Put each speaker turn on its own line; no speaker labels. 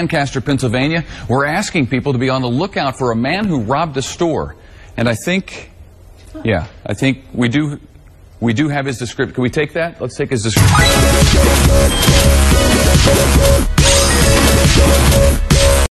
Lancaster, Pennsylvania. We're asking people to be on the lookout for a man who robbed a store. And I think we do have his description. Can we take that? Let's take his description.